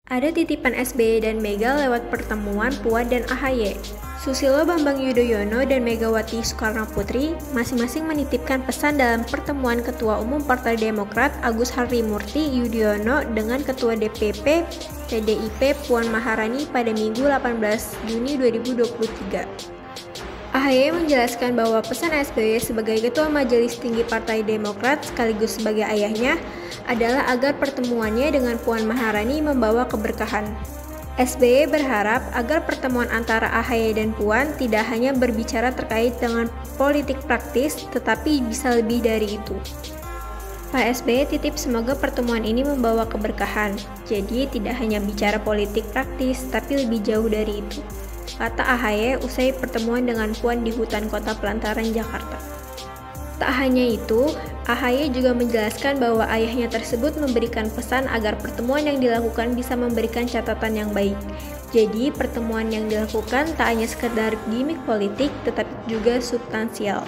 Ada titipan SBY dan Mega lewat pertemuan Puan dan AHY. Susilo Bambang Yudhoyono dan Megawati Soekarnoputri masing-masing menitipkan pesan dalam pertemuan Ketua Umum Partai Demokrat Agus Harimurti Yudhoyono dengan Ketua DPP PDIP Puan Maharani pada Minggu 18 Juni 2023. AHY menjelaskan bahwa pesan SBY sebagai Ketua Majelis Tinggi Partai Demokrat sekaligus sebagai ayahnya adalah agar pertemuannya dengan Puan Maharani membawa keberkahan. SBY berharap agar pertemuan antara AHY dan Puan tidak hanya berbicara terkait dengan politik praktis, tetapi bisa lebih dari itu. Pak SBY titip semoga pertemuan ini membawa keberkahan, jadi tidak hanya bicara politik praktis, tapi lebih jauh dari itu, kata AHY usai pertemuan dengan Puan di hutan kota Pelantaran, Jakarta. Tak hanya itu, AHY juga menjelaskan bahwa ayahnya tersebut memberikan pesan agar pertemuan yang dilakukan bisa memberikan catatan yang baik. Jadi, pertemuan yang dilakukan tak hanya sekedar gimmick politik, tetapi juga substansial.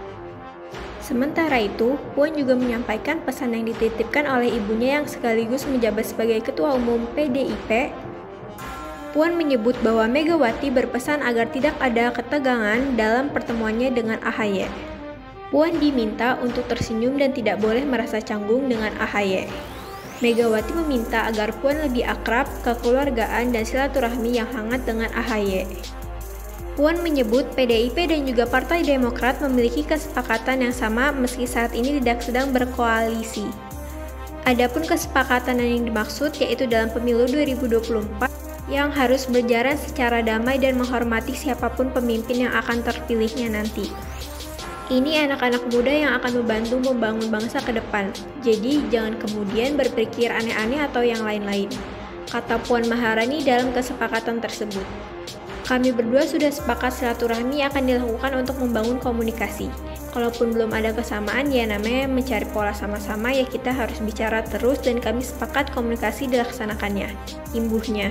Sementara itu, Puan juga menyampaikan pesan yang dititipkan oleh ibunya yang sekaligus menjabat sebagai Ketua Umum PDIP. Puan menyebut bahwa Megawati berpesan agar tidak ada ketegangan dalam pertemuannya dengan AHY. Puan diminta untuk tersenyum dan tidak boleh merasa canggung dengan AHY. Megawati meminta agar Puan lebih akrab, kekeluargaan, dan silaturahmi yang hangat dengan AHY. Puan menyebut PDIP dan juga Partai Demokrat memiliki kesepakatan yang sama meski saat ini tidak sedang berkoalisi. Adapun kesepakatan yang dimaksud yaitu dalam pemilu 2024 yang harus berjalan secara damai dan menghormati siapapun pemimpin yang akan terpilihnya nanti. Ini anak-anak muda yang akan membantu membangun bangsa ke depan, jadi jangan kemudian berpikir aneh-aneh atau yang lain-lain, kata Puan Maharani dalam kesepakatan tersebut. Kami berdua sudah sepakat silaturahmi akan dilakukan untuk membangun komunikasi. Kalaupun belum ada kesamaan, ya namanya mencari pola sama-sama, ya kita harus bicara terus dan kami sepakat komunikasi dilaksanakannya, imbuhnya.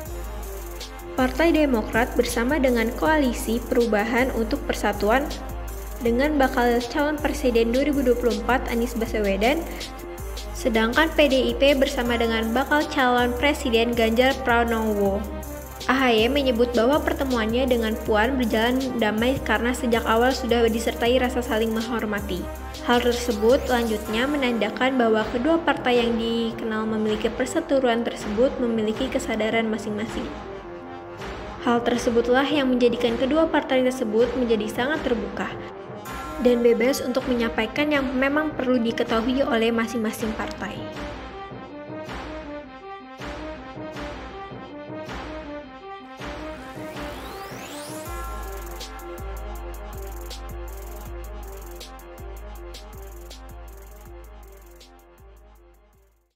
Partai Demokrat bersama dengan Koalisi Perubahan untuk Persatuan dengan bakal calon presiden 2024 Anies Baswedan, sedangkan PDIP bersama dengan bakal calon presiden Ganjar Pranowo. AHY menyebut bahwa pertemuannya dengan Puan berjalan damai karena sejak awal sudah disertai rasa saling menghormati. Hal tersebut lanjutnya menandakan bahwa kedua partai yang dikenal memiliki perseteruan tersebut memiliki kesadaran masing-masing. Hal tersebutlah yang menjadikan kedua partai tersebut menjadi sangat terbuka dan bebas untuk menyampaikan yang memang perlu diketahui oleh masing-masing partai.